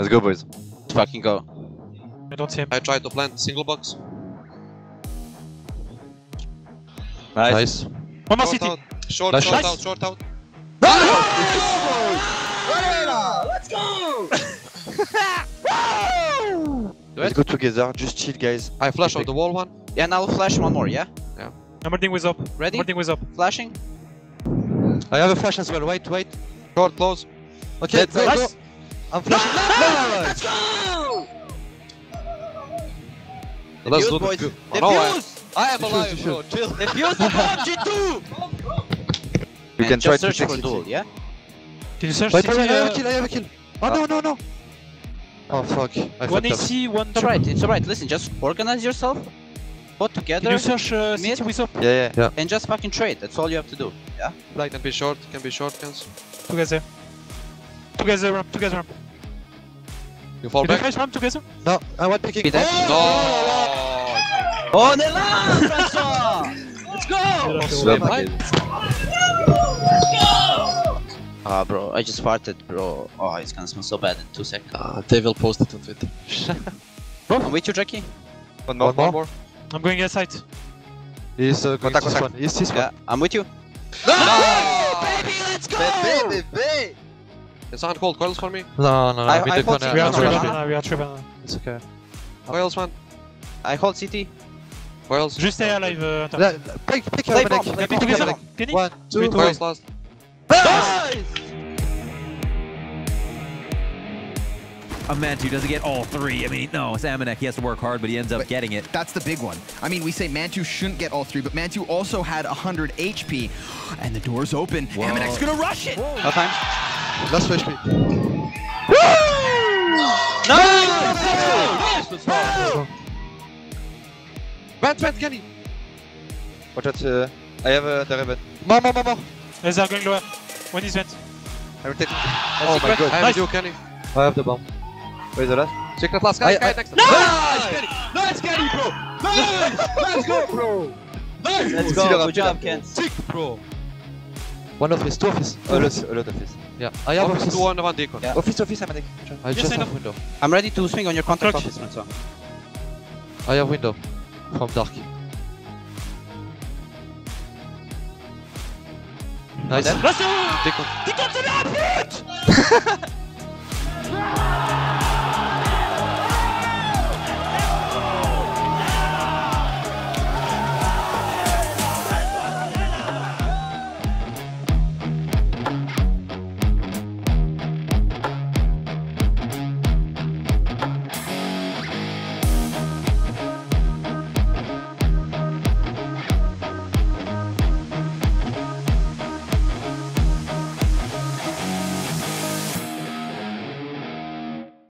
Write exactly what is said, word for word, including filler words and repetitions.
Let's go, boys. Let's fucking go. I don't see him. I tried to plant single box. Nice. Nice. One more Short city. out. Short, Nice. short Nice. out, short out. Let's go! Do Let's it. go together. Just chill, guys. I flash out the wall one. Yeah, now flash one more, yeah? I'm holding with up. Ready? I'm holding with up. Flashing? I have a flash as well. Wait, wait. Short close. Okay, Let's go, go. go. I'm flashing. Let's go! Let's Defuse, do boys. the oh, no, I, Defuse! I am Defuse, alive, defuse. bro. Chill. Defuse the bomb, G two! We And can try just to search take for it. duel, yeah? Can you search Wait, city? wait, I have uh, a kill. I have a kill. Oh no, no, no. Oh fuck. I One fucked up. A C, one It's alright, it's alright. Listen, just organize yourself. Go Can together you search uh, Mid? city with up? Yeah, yeah. and just fucking trade. That's all you have to do. Yeah? Like can be short, can be short, cans. Together. Together, ramp, together, ramp. You fall Can you back. flash ramp together? No, I want picking. Be there. No! On est là, François! Let's go! Swim, Right? guys. Ah, bro, I just farted, bro. Oh, it's gonna smell so bad in two seconds. Uh, they will post it on Twitter. I'm with you, Jackie. One more. One more. One more. I'm going inside. He's uh, going Contact, this contact. one. He's this Yeah, I'm with you. No! Baby, let's go! Baby, baby. Can someone hold coils for me? one. No, no, no. I- I'm in I the thought corner. We are no, three no, no, banana, we are three banana. It's okay. Coils, man. I hold C T. Coils. Just stay alive, uh, Hunter. Yeah, pick, pick Play your bomb, medic. play Pick bomb. your Together. medic. Kenny? One, two, Coils last. Nice! A Mantu doesn't get all three. I mean, no, it's Amanek. He has to work hard, but he ends up But getting it. That's the big one. I mean, we say Mantu shouldn't get all three, but Mantu also had one hundred H P. And the door's open. Whoa. Amanek's gonna rush it! No time. last H P. Nice! Vent, vent, Kenny. Watch out. Uh, I have uh, the ribbon. More, more, more, more. Yes, they're going lower. One is vent. I will take it. Oh my I god. have Nice. you, Kenny. I have the bomb. Where's the last? Secret last guy, I- guy I- next. Nice, Kenny. Nice, Kenny, bro. Nice. Let's go, bro. Nice. Let's See go. the Good job, bro. Ken. Sick, bro. One office, two office. A lot, a lot of this. Yeah, I have Office office. two on one deacon. Yeah. Office, office, I'm medic. I Yes, just I have know. window. I'm ready to swing on your contact Crouch. office, François. I have window. From dark. Nice. Let's go! Deacon. He got to that put!